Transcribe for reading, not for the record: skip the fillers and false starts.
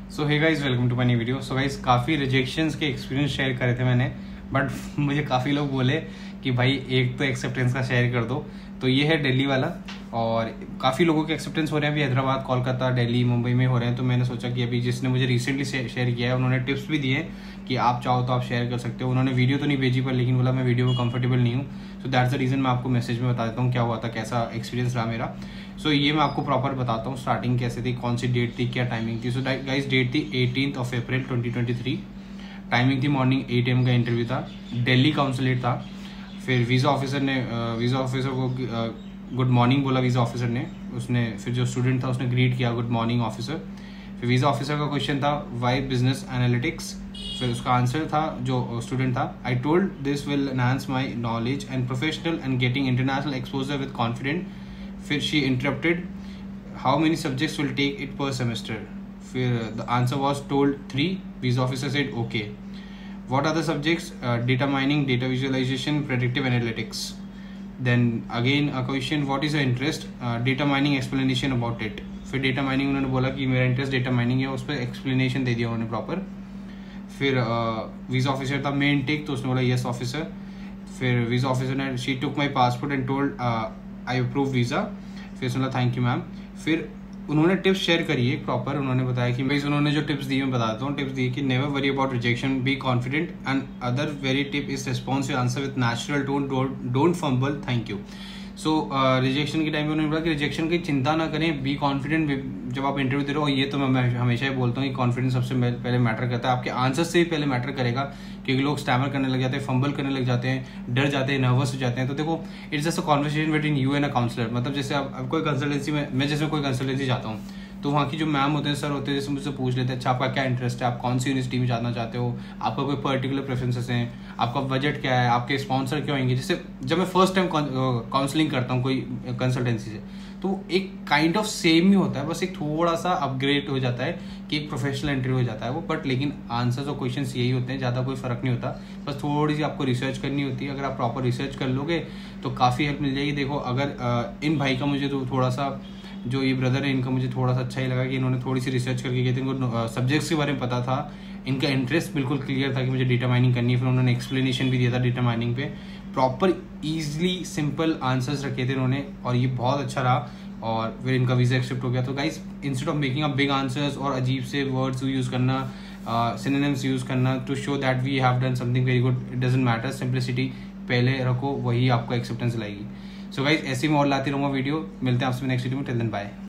So hey guys, welcome to my new video. So guys, काफ़ी rejections के experience share करे थे मैंने, बट मुझे काफ़ी लोग बोले कि भाई एक तो एक्सेप्टेंस का शेयर कर दो। तो ये है दिल्ली वाला, और काफ़ी लोगों के एक्सेप्टेंस हो रहे हैं अभी हैदराबाद, कोलकाता, दिल्ली, मुंबई में हो रहे हैं। तो मैंने सोचा कि अभी जिसने मुझे रिसेंटली शेयर किया है उन्होंने टिप्स भी दिए कि आप चाहो तो आप शेयर कर सकते हो। उन्होंने वीडियो तो नहीं भेजी पर लेकिन बोला मैं वीडियो में कंफर्टेबल नहीं हूँ। सो दैट्स द रीज़न मैं आपको मैसेज में बता देता हूँ क्या हुआ था, कैसा एक्सपीरियंस रहा मेरा। सो ये मैं आपको प्रॉपर बताता हूँ स्टार्टिंग कैसे थी, कौन सी डेट थी, क्या टाइमिंग थी। सो गाइस, डेट थी 18 अप्रैल 2023। टाइमिंग थी मॉर्निंग 8 AM का इंटरव्यू था, दिल्ली काउंसलेट था। फिर वीज़ा ऑफिसर को गुड मॉर्निंग बोला वीज़ा ऑफिसर ने। उसने फिर जो स्टूडेंट था उसने ग्रीट किया गुड मॉर्निंग ऑफिसर। फिर वीज़ा ऑफिसर का क्वेश्चन था वाई बिजनेस एनालिटिक्स। फिर उसका आंसर था जो स्टूडेंट था, I told this will enhance my knowledge and professional and getting international exposure with confident. फिर she interrupted how many subjects will take it per semester. फिर the answer was told 3। Visa officer said okay. What are the subjects? Data mining, data visualization, predictive analytics. Then again a question, what is your interest? Data mining, explanation about it. फिर data mining उन्होंने बोला कि मेरा interest data mining है, उस पर explanation दे दिया उन्होंने प्रॉपर। फिर वीज़ा ऑफिसर था मेन टेक, तो उसने बोला यस ऑफिसर। फिर वीज़ा ऑफिसर ने she took my passport and told I approve visa. फिर उसने बोला थैंक यू मैम। फिर उन्होंने टिप्स शेयर करी है प्रॉपर। उन्होंने बताया कि भाई उन्होंने जो टिप्स दी मैं बताता हूँ। टिप्स दी कि never worry about rejection, be confident and other very tip is responsive answer with natural tone, don't fumble, thank you. So rejection के टाइम पे उन्होंने बोला कि रिजेक्शन की चिंता ना करें, बी कॉन्फिडेंट जब आप इंटरव्यू दे रहे हो। ये तो मैं हमेशा ही बोलता हूँ कि कॉन्फिडेंस सबसे पहले मैटर करता है, आपके आंसर से भी पहले मैटर करेगा। क्योंकि लोग स्टैमर करने लग जाते हैं, फंबल करने लग जाते हैं, डर जाते हैं, नर्वस हो जाते हैं। तो देखो, it's just a conversation between you and a counsellor. मतलब जैसे आप कोई कंसल्टेंसी में, मैं जैसे कोई कंसल्टेंसी जाता हूँ तो वहाँ की जो मैम होते हैं, सर होते हैं, जैसे मुझसे पूछ लेते हैं अच्छा आपका क्या इंटरेस्ट है, आप कौन सी यूनिवर्सिटी में जाना चाहते हो, आपका कोई पर्टिकुलर प्रेफरेंसेस हैं, आपका बजट क्या है, आपके स्पॉन्सर क्या होंगे। जैसे जब मैं फर्स्ट टाइम काउंसलिंग करता हूँ कोई कंसल्टेंसी से, तो एक काइंड ऑफ सेम ही होता है, बस एक थोड़ा सा अपग्रेड हो जाता है कि एक प्रोफेशनल इंटरव्यू हो जाता है वो। बट लेकिन आंसर्स और क्वेश्चंस यही होते हैं, ज़्यादा कोई फर्क नहीं होता। बस थोड़ी सी आपको रिसर्च करनी होती है। अगर आप प्रॉपर रिसर्च कर लोगे तो काफ़ी हेल्प मिल जाएगी। देखो, अगर इन भाई का मुझे तो थोड़ा सा, जो ये ब्रदर है इनका मुझे थोड़ा सा अच्छा ही लगा कि इन्होंने थोड़ी सी रिसर्च करके गए थे, इनको सब्जेक्ट्स के बारे में पता था, इनका इंटरेस्ट बिल्कुल क्लियर था कि मुझे डेटा माइनिंग करनी है। फिर उन्होंने एक्सप्लेनेशन भी दिया था डेटा माइनिंग पे, प्रॉपर ईजिली सिंपल आंसर्स रखे थे इन्होंने, और ये बहुत अच्छा रहा। और फिर इनका वीज़ा एक्सेप्ट हो गया। तो guys, instead of making a big answers और अजीब से वर्ड्स यूज़ करना, सिनोनिम्स यूज़ करना to show that we have done something very good, it doesn't matter. Simplicity पहले रखो, वही आपको एक्सेप्टेंस लाएगी। सो गाइस, ऐसे ही मैं और लाती रहूँगा वीडियो। मिलते हैं आपसे नेक्स्ट वीडियो में। Till then bye.